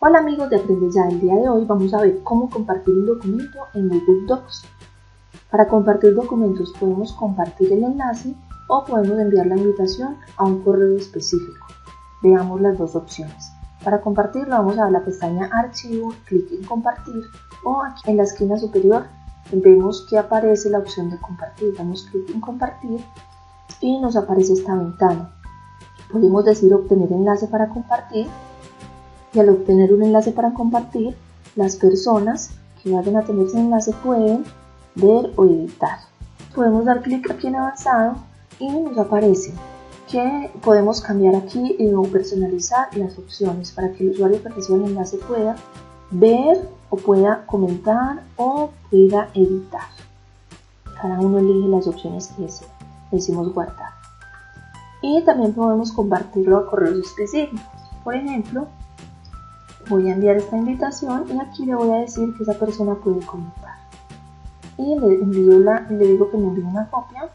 Hola amigos de Aprende Ya, el día de hoy vamos a ver cómo compartir un documento en Google Docs. Para compartir documentos podemos compartir el enlace o podemos enviar la invitación a un correo específico. Veamos las dos opciones. Para compartirlo vamos a la pestaña Archivo, clic en Compartir o aquí en la esquina superior vemos que aparece la opción de compartir. Damos clic en Compartir y nos aparece esta ventana. Podemos decir obtener enlace para compartir. Y al obtener un enlace para compartir, las personas que vayan a tener ese enlace pueden ver o editar. Podemos dar clic aquí en avanzado y nos aparece que podemos cambiar aquí o personalizar las opciones para que el usuario que reciba el enlace pueda ver o pueda comentar o pueda editar. Cada uno elige las opciones que desea. Decimos guardar. Y también podemos compartirlo a correos específicos. Por ejemplo, voy a enviar esta invitación y aquí le voy a decir que esa persona puede comentar. Y le digo que me envíe una copia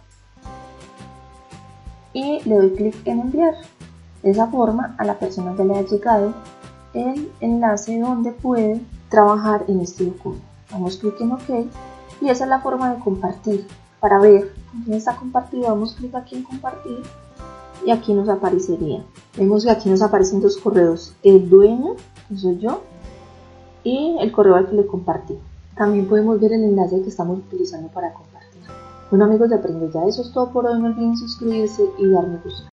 y le doy clic en enviar. De esa forma a la persona ya le ha llegado el enlace donde puede trabajar en este documento. Damos clic en OK y esa es la forma de compartir. Para ver con quién está compartido, damos clic aquí en compartir y aquí nos aparecería. Vemos que aquí nos aparecen dos correos, el dueño, que soy yo, y el correo al que le compartí. También podemos ver el enlace que estamos utilizando para compartir. Bueno amigos de Aprende Ya, eso es todo por hoy. No olviden suscribirse y darme gusto.